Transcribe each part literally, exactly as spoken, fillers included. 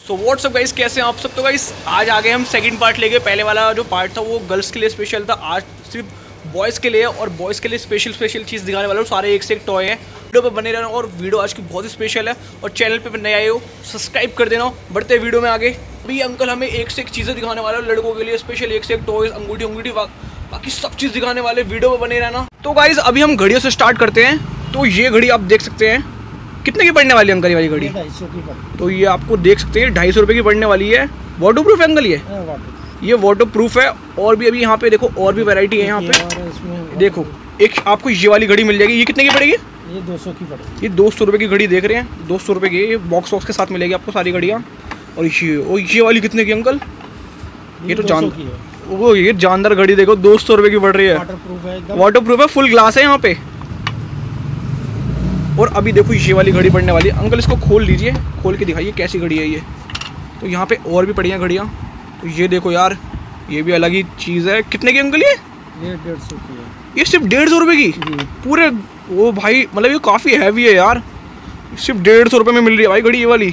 So what's up guys, कैसे हैं आप सब। तो गाइस आज आ गए हम सेकंड पार्ट लेके। पहले वाला जो पार्ट था वो गर्ल्स के लिए स्पेशल था, आज सिर्फ बॉयज़ के लिए, और बॉयज़ के लिए स्पेशल स्पेशल चीज़ दिखाने वाला हूँ। सारे एक से एक टॉय हैं। वीडियो पे बने रहना, और वीडियो आज की बहुत ही स्पेशल है। और चैनल पे नए आए हो सब्सक्राइब कर देना। बढ़ते वीडियो में आगे। अभी अंकल हमें एक से एक चीज़ें दिखाने वाले हैं लड़कों के लिए स्पेशल, एक से एक टॉयज, अंगूठी अंगूठी बाकी सब चीज़ दिखाने वाले। वीडियो में बने रहना। तो गाइज अभी हम घड़ियों से स्टार्ट करते हैं। तो ये घड़ी आप देख सकते हैं कितने की पड़ने वाली है अंकल ये वाली घड़ी? ढाई सौ की। तो ये आपको देख सकते हैं ढाई सौ रुपये की पड़ने वाली है। वाटर प्रूफ है अंकल ये? ये वाटर प्रूफ है। और भी अभी यहाँ पे देखो और भी वैरायटी है यहाँ पे। देखो एक आपको ये वाली घड़ी मिल जाएगी। ये कितने की पड़ेगी? ये दो सौ की पड़ेगी। ये दो सौ रुपये की घड़ी देख रहे हैं, दो सौ रुपये की। ये बॉक्स वॉक्स के साथ मिलेगी आपको सारी घड़ियाँ। और ये और ये वाली कितने की अंकल? ये तो जान वो ये जानदार घड़ी देखो दो सौ रुपये की पड़ रही है। वाटर प्रूफ है, वाटर प्रूफ है, फुल ग्लास है यहाँ पे। और अभी देखो ये वाली घड़ी पड़ने वाली है। अंकल इसको खोल लीजिए, खोल के दिखाइए कैसी घड़ी है ये। तो यहाँ पे और भी पड़ी हैं घड़ियाँ। तो ये देखो यार, ये भी अलग ही चीज़ है। कितने की अंकल ये? ये डेढ़ सौ की है। ये सिर्फ डेढ़ सौ रुपये की पूरे? ओ भाई, मतलब ये काफ़ी हैवी है यार। सिर्फ डेढ़ सौ रुपये में मिल रही है भाई घड़ी ये वाली।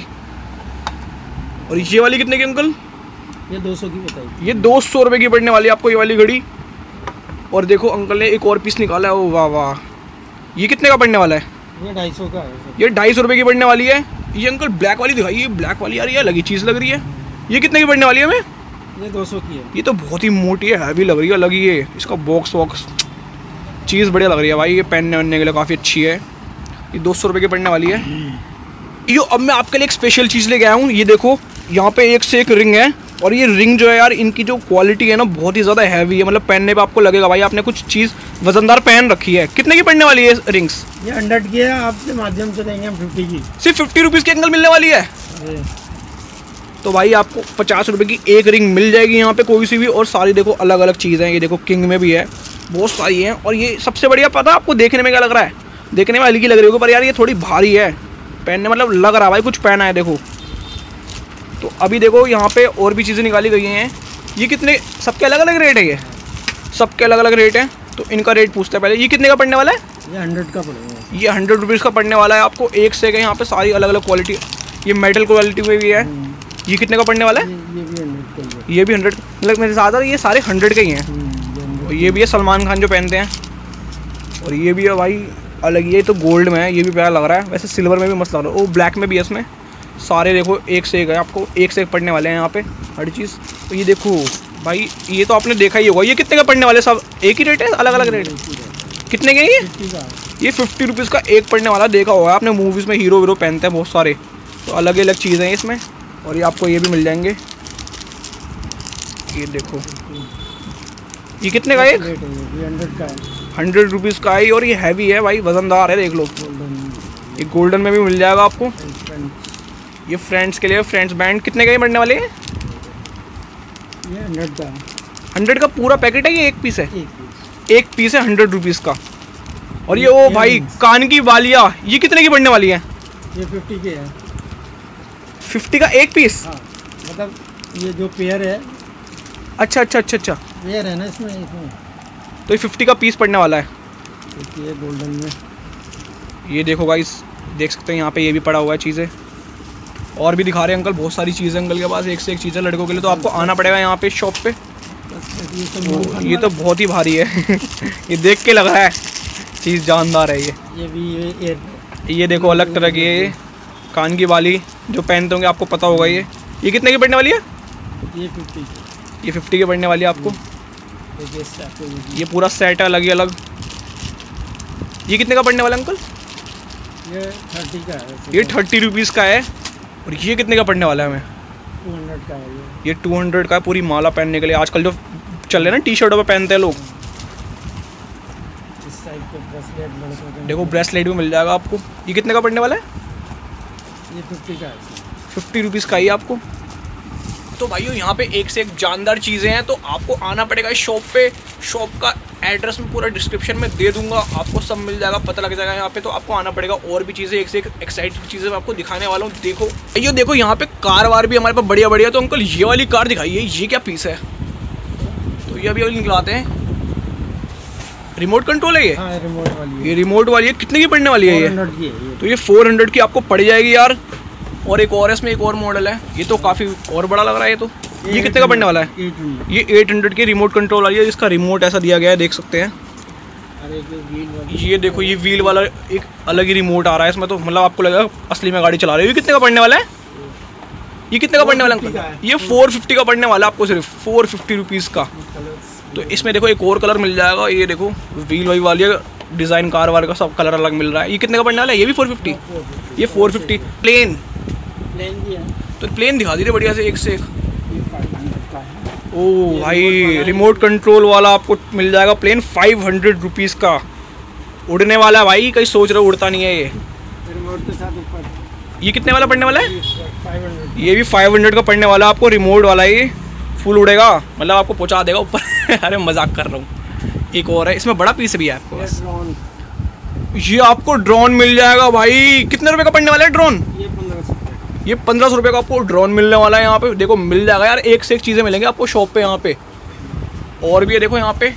और ये वाली कितने की अंकल? ये दो सौ की बताइए। ये दो सौ रुपये की पड़ने वाली है आपको ये वाली घड़ी। और देखो अंकल ने एक और पीस निकाला है। ओ वाह वाह, ये कितने का पड़ने वाला है? ये ढाई सौ का है। ये ढाई सौ रुपये की पड़ने वाली है। ये अंकल ब्लैक वाली दिखाइए, ब्लैक वाली यार ये अलग ही चीज़ लग रही है। ये कितने की पड़ने वाली है हमें? ये दो सौ की है। ये तो बहुत ही मोटी है, हैवी लग रही है, अलग ही है। इसका बॉक्स वॉक्स चीज़ बढ़िया लग रही है भाई। ये पहनने वहनने के लिए काफ़ी अच्छी है। ये दो सौ रुपये की पड़ने वाली है। यो अब मैं आपके लिए एक स्पेशल चीज़ लेके आया हूँ। ये देखो यहाँ पे एक से एक रिंग है। और ये रिंग जो है यार, इनकी जो क्वालिटी है ना बहुत ही ज़्यादा हैवी है। मतलब पहनने पे आपको लगेगा भाई आपने कुछ चीज़ वजनदार पहन रखी है। कितने की पड़ने वाली है रिंग्स? ये हंड्रेड की है, आपके माध्यम से देंगे हम फिफ्टी की। सिर्फ फिफ्टी रुपीज़ की अंकल मिलने वाली है। तो भाई आपको पचास रुपये की एक रिंग मिल जाएगी यहाँ पे कोई सी भी। और सारी देखो अलग अलग चीज़ें हैं। ये देखो किंग में भी है, बहुत सारी हैं। और ये सबसे बढ़िया पता है आपको देखने में क्या लग रहा है? देखने में हल्की लग रही होगी पर यार ये थोड़ी भारी है पहनने, मतलब लग रहा है भाई कुछ पहना है। देखो तो अभी देखो यहाँ पे और भी चीज़ें निकाली गई हैं। ये कितने, सबके अलग अलग रेट है? ये सबके अलग अलग रेट हैं। तो इनका रेट पूछते हैं पहले। ये कितने का पड़ने वाला है? ये हंड्रेड का पड़ेगा। ये हंड्रेड रुपीज़ का पड़ने वाला है आपको एक से एक। यहाँ पे सारी अलग अलग क्वालिटी, ये मेटल क्वालिटी में भी है। ये कितने का पड़ने वाला है? ये भी हंड्रेड का। ये भी हंड्रेड, मतलब मेरे साथ ये सारे हंड्रेड के ही हैं। और ये भी है सलमान खान जो पहनते हैं। और ये भी है भाई अलग, ये तो गोल्ड में है, ये भी प्यारा लग रहा है। वैसे सिल्वर में भी मस्त लग रहा है। वो ब्लैक में भी है इसमें। सारे देखो एक से एक है, आपको एक से एक पड़ने वाले हैं यहाँ पे हर चीज़। तो ये देखो भाई, ये तो आपने देखा ही होगा। ये कितने का पड़ने वाले? सब एक ही रेट है, अलग अलग रेट? कितने के ये? ये फिफ्टी रुपीज़ का एक पड़ने वाला। देखा होगा आपने मूवीज़ में हीरो वीरो पहनते हैं बहुत सारे। तो अलग अलग चीज़ें हैं इसमें। और ये आपको ये भी मिल जाएंगे। ये देखो ये कितने का एक? हंड्रेड का है। हंड्रेड रुपीज़ का है। और ये हैवी है भाई, वजनदार है। देख लो ये गोल्डन में भी मिल जाएगा आपको। ये फ्रेंड्स के लिए फ्रेंड्स बैंड कितने का ही पड़ने वाले हैं? ये हंड्रेड का। हंड्रेड का पूरा पैकेट है? ये एक पीस है? एक पीस। एक पीस है हंड्रेड रुपीज़ का। और ये ओ भाई कान की बालियाँ, ये कितने की पड़ने वाली है? ये फिफ्टी के है। फिफ्टी का एक पीस? हाँ, मतलब ये जो पेयर है। अच्छा अच्छा अच्छा अच्छा, पेयर है ना इसमें इसमें तो ये फिफ्टी का पीस पड़ने वाला है। ये गोल्डन में। ये देखो गाइस, देख सकते हैं यहाँ पे ये भी पड़ा हुआ है चीज़ें। और भी दिखा रहे हैं अंकल, बहुत सारी चीज़ें अंकल के पास, एक से एक चीज़ें लड़कों के लिए। तो आपको आना पड़ेगा यहाँ पे शॉप पे। ये तो बहुत ही भारी है ये देख के लग रहा है चीज़ जानदार है। ये ये भी ये, ये देखो अलग तरह की है। कान की बाली जो पहनते होंगे आपको पता होगा। ये ये कितने की पड़ने वाली है? ये फिफ्टी। ये फिफ्टी की पड़ने वाली है आपको। ये पूरा सेट है अलग ही अलग। ये कितने का पड़ने वाला अंकल? ये थर्टी का है। ये थर्टी रुपीज़ का है। और ये कितने का पड़ने वाला है हमें? टू हंड्रेड का है। ये ये टू हंड्रेड का है, पूरी माला पहनने के लिए। आजकल जो चल रहे हैं ना टी शर्टों पे पहनते हैं लोग। इस टाइप के ब्रेसलेट लड़कों के। देखो ब्रेसलेट भी मिल जाएगा आपको। ये कितने का पड़ने वाला है? ये फिफ्टी का है। फिफ्टी रुपीज़ का ही आपको। तो भाइयों यहाँ पे एक से एक जानदार चीज़ें हैं। तो आपको आना पड़ेगा इस शॉप पे। शॉप का एड्रेस में पूरा डिस्क्रिप्शन में दे दूंगा, आपको सब मिल जाएगा, पता लग जाएगा यहाँ पे। तो आपको आना पड़ेगा। और भी चीज़ें एक से एक एक्साइटिंग चीज़ें मैं आपको दिखाने वाला हूँ। देखो भाइयों, देखो यहाँ पे कार वार भी हमारे पास बढ़िया बढ़िया। तो अंकल ये वाली कार दिखाइए, ये क्या पीस है? तो ये अभी अभी निकलाते हैं। रिमोट कंट्रोल है ये? हाँ, रिमोट वाली है। ये रिमोट वाली है। कितने की पड़ने वाली है ये? फोर हंड्रेड की है ये। तो ये फोर हंड्रेड की आपको पड़ जाएगी यार। और एक और है इसमें, एक और मॉडल है, ये तो काफ़ी और बड़ा लग रहा है। ये तो ये कितने का पड़ने वाला है? ये आठ सौ की रिमोट कंट्रोल वाली है, इसका रिमोट ऐसा दिया गया है, देख सकते हैं। ये देखो ये व्हील वाला एक अलग ही रिमोट आ रहा है इसमें, तो मतलब आपको लगेगा असली में गाड़ी चला रहे हो। ये कितने का पड़ने वाला है? ये कितने का पड़ने वाला अंकल? ये फोर फिफ्टी का पड़ने वाला है आपको, सिर्फ फोर फिफ्टी रुपीज़ का। तो इसमें देखो एक और कलर मिल जाएगा, ये देखो व्हील वाई वाली डिज़ाइन कार वार का सब कलर अलग मिल रहा है। ये कितने का पड़ने वाला है? ये भी फोर फिफ्टी। ये फोर फिफ्टी। प्लेन प्लेन भी है, तो प्लेन दिखा दीजिए बढ़िया से एक से एक। ओ भाई रिमोट कंट्रोल वाला आपको मिल जाएगा प्लेन फाइव हंड्रेड रुपीज़ का। उड़ने वाला है भाई, कहीं सोच रहे हो उड़ता नहीं है ये। रिमोट के साथ ऊपर। ये कितने वाला पड़ने वाला है? Five hundred. ये भी फाइव हंड्रेड का पड़ने वाला है आपको, रिमोट वाला ये फुल उड़ेगा, मतलब आपको पहुंचा देगा ऊपर। अरे मजाक कर रहा हूँ। एक और है इसमें, बड़ा पीस भी है आपको बस। ये आपको ड्रोन मिल जाएगा भाई। कितने रुपए का पड़ने वाला है ड्रोन? ये पंद्रह सौ ये पंद्रह सौ रुपये का आपको ड्रोन मिलने वाला है यहाँ पे। देखो मिल जाएगा यार, एक से एक चीज़ें मिलेंगी आपको शॉप पे यहाँ पे। और भी है देखो यहाँ पे,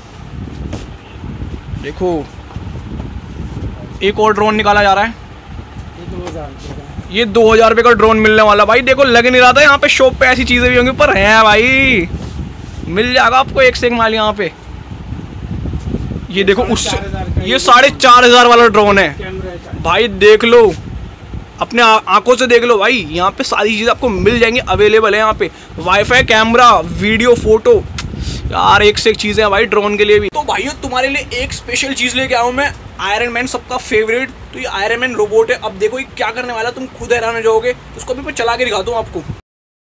देखो एक और ड्रोन निकाला जा रहा है। ये दो हज़ार ये दो हज़ार रुपये का ड्रोन मिलने वाला भाई। देखो लग नहीं रहा था यहाँ पे शॉप पे ऐसी चीज़ें भी होंगी, पर है भाई, मिल जाएगा आपको एक से एक माल यहाँ पे। ये देखो उससे ये साढ़े चार हज़ार वाला ड्रोन है भाई, देख लो अपने आंखों से देख लो भाई। यहाँ पे सारी चीज़ें आपको मिल जाएंगी, अवेलेबल है यहाँ पे। वाईफाई, कैमरा, वीडियो, फोटो, यार एक से एक चीज़ें हैं भाई ड्रोन के लिए भी। तो भाइयों तुम्हारे लिए एक स्पेशल चीज़ लेके आया हूँ मैं, आयरन मैन सबका फेवरेट। तो ये आयरन मैन रोबोट है। अब देखो ये क्या करने वाला है, तुम खुद हैरान हो जाओगे। उसको भी मैं चला के दिखाता हूँ आपको।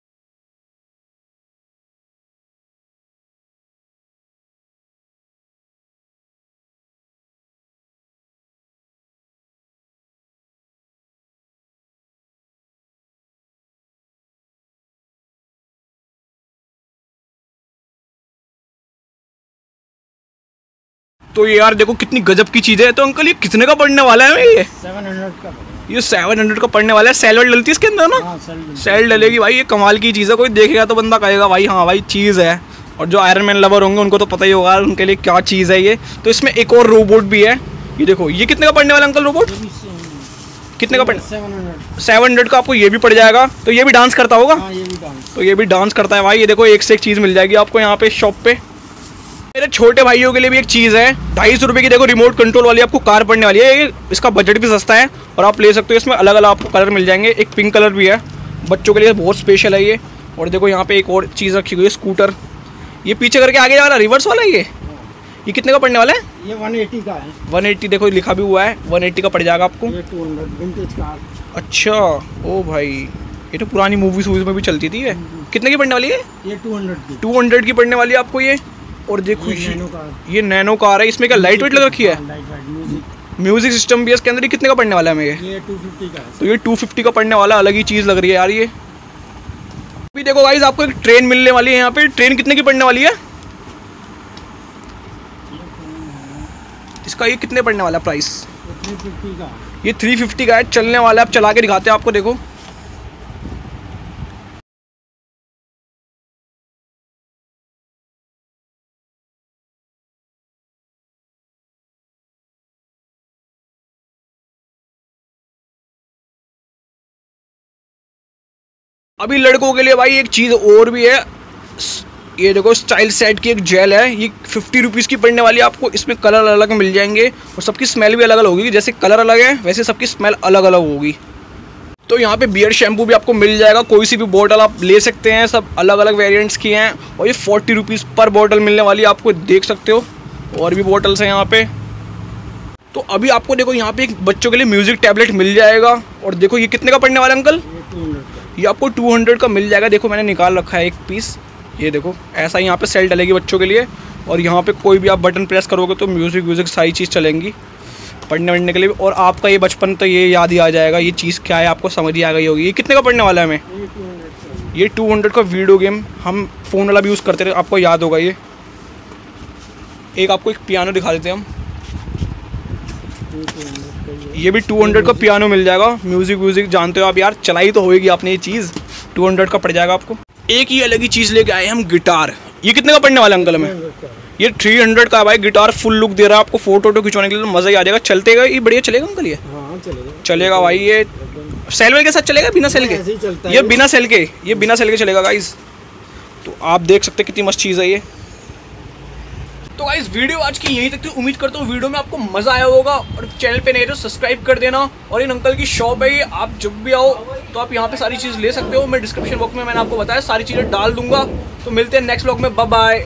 तो ये यार देखो कितनी गजब की चीज़ है। तो अंकल ये कितने का पड़ने वाला है? ये सेवन हंड्रेड का। ये सेवन हंड्रेड का पड़ने वाला है। सेल वेल डलती है इसके अंदर ना? हाँ, सेल सेल डलेगी भाई। ये कमाल की चीज़ है, कोई देखेगा तो बंदा कहेगा भाई हाँ भाई चीज़ है। और जो आयरन मैन लवर होंगे उनको तो पता ही होगा उनके लिए क्या चीज़ है ये। तो इसमें एक और रोबोट भी है। ये देखो ये कितने का पड़ने वाला अंकल रोबोट? कितने का पड़ने? Seven hundred. सेवन हंड्रेड का आपको ये भी पड़ जाएगा। तो ये भी डांस करता होगा? हाँ, ये भी डांस। तो ये भी डांस करता है भाई। ये देखो एक से एक चीज़ मिल जाएगी आपको यहाँ पे शॉप पे। मेरे छोटे भाइयों के लिए भी एक चीज़ है, ढाई सौ रुपये की देखो रिमोट कंट्रोल वाली आपको कार पड़ने वाली है। इसका बजट भी सस्ता है और आप ले सकते हो। इसमें अलग अलग आपको कलर मिल जाएंगे, एक पिंक कलर भी है, बच्चों के लिए बहुत स्पेशल है ये। और देखो यहाँ पे एक और चीज़ रखी हुई है, स्कूटर। ये पीछे करके आगे वाला रिवर्स वाला ये ये कितने का पड़ने वाला है? ये वन एटी का है। वन एटी देखो लिखा भी हुआ है, वन एटी का पड़ जाएगा आपको। ये टू हंड्रेड विंटेज कार। अच्छा ओ भाई, ये तो पुरानी मूवीज वूवीज में भी चलती थी ये। कितने की पड़ने वाली है? ये टू हंड्रेड की। टू हंड्रेड की पड़ने वाली है आपको ये। और देखो ये नैनो कार। ये नैनो कार है। इसमें क्या लाइट वेट लग रखी है? म्यूजिक सिस्टम भी है इसके अंदर। ये कितने का पड़ने वाला है हमें? ये टू फिफ्टी का है। तो ये टू फिफ्टी का पड़ने वाला, अलग ही चीज़ लग रही है यार ये। अभी देखो गाइस आपको एक ट्रेन मिलने वाली है यहाँ पे। ट्रेन कितने की पड़ने वाली है? इसका ये कितने पड़ने वाला प्राइस? थ्री फिफ्टी का। ये थ्री फिफ्टी का है, चलने वाला है। आप चला के दिखाते हैं आपको, देखो अभी लड़कों के लिए भाई एक चीज़ और भी है। ये देखो स्टाइल सेट की एक जेल है, ये फिफ्टी रुपीज़ की पड़ने वाली है आपको। इसमें कलर अलग मिल जाएंगे और सबकी स्मेल भी अलग अलग होगी। जैसे कलर अलग है वैसे सबकी स्मेल अलग अलग होगी। तो यहाँ पे बियर्ड शैम्पू भी आपको मिल जाएगा, कोई सी भी बोतल आप ले सकते हैं, सब अलग अलग वेरिएंट्स की हैं। और ये फोर्टी रुपीज़ पर बोतल मिलने वाली है आपको, देख सकते हो। और भी बोटल्स हैं यहाँ पे। तो अभी आपको देखो यहाँ पे एक बच्चों के लिए म्यूजिक टैबलेट मिल जाएगा। और देखो ये कितने का पड़ने वाला है अंकल? ये आपको टू हंड्रेड का मिल जाएगा। देखो मैंने निकाल रखा है एक पीस, ये देखो ऐसा ही यहाँ पे सेल डलेगी बच्चों के लिए। और यहाँ पे कोई भी आप बटन प्रेस करोगे तो म्यूज़िक व्यूज़िक सारी चीज़ चलेंगी पढ़ने वढ़ने के लिए। और आपका ये बचपन तो ये याद ही आ जाएगा, ये चीज़ क्या है आपको समझ ही आ गई होगी। ये कितने का पड़ने वाला है हमें? ये टू हंड्रेड का वीडियो गेम, हम फ़ोन वाला भी यूज़ करते थे, आपको याद होगा ये। एक आपको एक पियानो दिखा देते हैं हम। ये भी टू हंड्रेड का पियानो मिल जाएगा। म्यूज़िक व्यूज़िक जानते हो आप यार, चलाई तो होएगी आपने ये चीज़। टू हंड्रेड का पड़ जाएगा आपको। एक ही अलग ही चीज़ लेके आए हम, गिटार। ये कितने का पड़ने वाला अंकल हमें? ये थ्री हंड्रेड का भाई। गिटार फुल लुक दे रहा है आपको, फोटो वोटो खिंचवाने के लिए तो मज़ा ही आ जाएगा। चलते गए ये बढ़िया चलेगा अंकल ये? हाँ आराम से चलेगा चलेगा भाई। ये सेल वेल के साथ चलेगा बिना सेल के? ऐसे ही चलता है ये बिना सेल के, ये बिना सेल के चलेगा गाइस। तो आप देख सकते हैं कितनी मस्त चीज़ है ये। तो गाइस वीडियो आज की यहीं तक थी। उम्मीद करता हूँ वीडियो में आपको मज़ा आया होगा, और चैनल पे नए तो सब्सक्राइब कर देना। और इन अंकल की शॉप है ये, आप जब भी आओ तो आप यहाँ पे सारी चीज़ ले सकते हो। मैं डिस्क्रिप्शन बॉक्स में मैंने आपको बताया सारी चीज़ें डाल दूंगा। तो मिलते हैं नेक्स्ट व्लॉग में, बाय बाय।